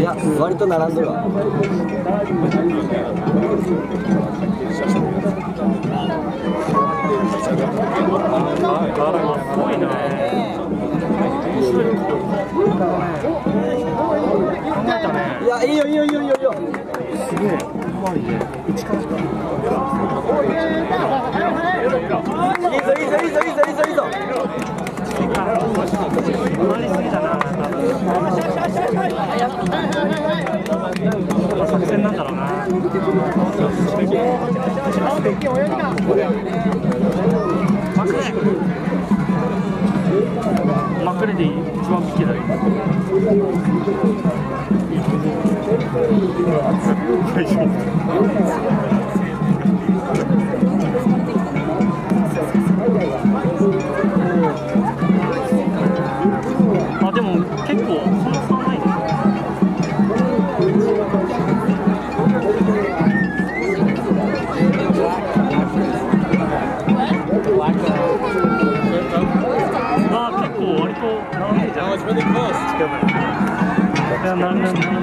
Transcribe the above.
や、割と並んでるわ。 すごいな。考えたね。 いや、いいよいいよいいよいいよ。 すげえ。うまいね。一からか。 いいぞいいぞいいぞいいぞいいぞいいぞ。 回りすぎだな。作戦なんだろうな。まくれでいい。一番好きだよ。あ、でも結構そんな差ないね。あ、結構割と並んでるじゃん。いや、並んでる。